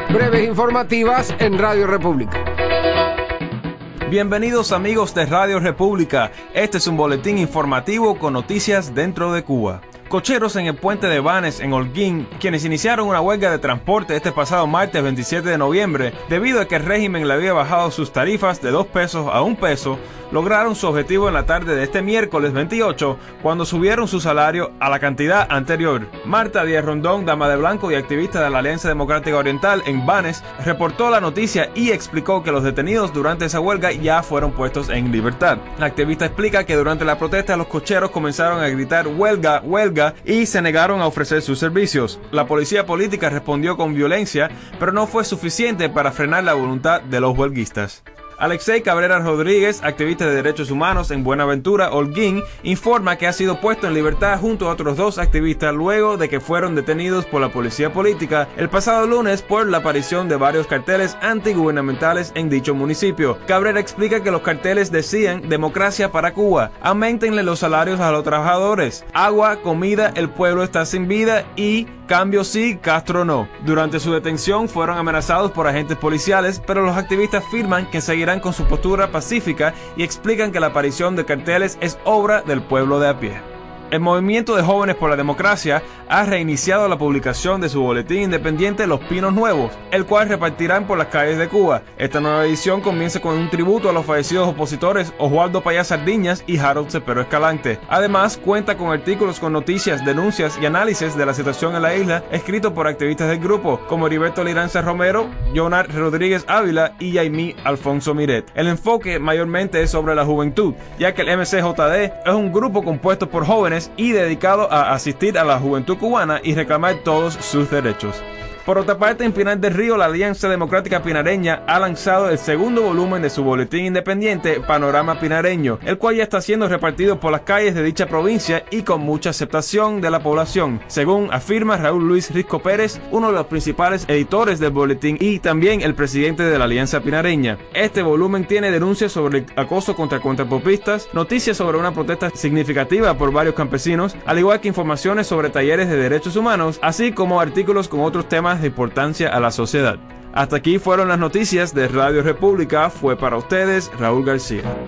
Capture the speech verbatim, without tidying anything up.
Breves informativas en Radio República. Bienvenidos amigos de Radio República. Este es un boletín informativo con noticias dentro de Cuba. Cocheros en el puente de Banes en Holguín, quienes iniciaron una huelga de transporte este pasado martes veintisiete de noviembre, debido a que el régimen le había bajado sus tarifas de dos pesos a un peso, lograron su objetivo en la tarde de este miércoles veintiocho, cuando subieron su salario a la cantidad anterior. Marta Díaz Rondón, dama de blanco y activista de la Alianza Democrática Oriental en Banes, reportó la noticia y explicó que los detenidos durante esa huelga ya fueron puestos en libertad. La activista explica que durante la protesta los cocheros comenzaron a gritar huelga, huelga, y se negaron a ofrecer sus servicios. La policía política respondió con violencia, pero no fue suficiente para frenar la voluntad de los huelguistas. Alexei Cabrera Rodríguez, activista de derechos humanos en Buenaventura, Holguín, informa que ha sido puesto en libertad junto a otros dos activistas luego de que fueron detenidos por la policía política el pasado lunes por la aparición de varios carteles antigubernamentales en dicho municipio. Cabrera explica que los carteles decían democracia para Cuba, aumentenle los salarios a los trabajadores, agua, comida, el pueblo está sin vida y cambio sí, Castro no. Durante su detención fueron amenazados por agentes policiales, pero los activistas afirman que seguirán con su postura pacífica y explican que la aparición de carteles es obra del pueblo de a pie. El Movimiento de Jóvenes por la Democracia ha reiniciado la publicación de su boletín independiente Los Pinos Nuevos, el cual repartirán por las calles de Cuba. Esta nueva edición comienza con un tributo a los fallecidos opositores Oswaldo Payá Sardiñas y Harold Cepero Escalante. Además, cuenta con artículos con noticias, denuncias y análisis de la situación en la isla, escritos por activistas del grupo, como Heriberto Liranza Romero, Jonar Rodríguez Ávila y Yaimí Alfonso Miret. El enfoque mayormente es sobre la juventud, ya que el M C J D es un grupo compuesto por jóvenes y dedicado a asistir a la juventud cubana y reclamar todos sus derechos. Por otra parte, en Pinar del Río, la Alianza Democrática Pinareña ha lanzado el segundo volumen de su boletín independiente Panorama Pinareño, el cual ya está siendo repartido por las calles de dicha provincia y con mucha aceptación de la población, según afirma Raúl Luis Risco Pérez, uno de los principales editores del boletín y también el presidente de la Alianza Pinareña. Este volumen tiene denuncias sobre el acoso contra contrapopistas, noticias sobre una protesta significativa por varios campesinos, al igual que informaciones sobre talleres de derechos humanos, así como artículos con otros temas de importancia a la sociedad. Hasta aquí fueron las noticias de Radio República. Fue para ustedes Raúl García.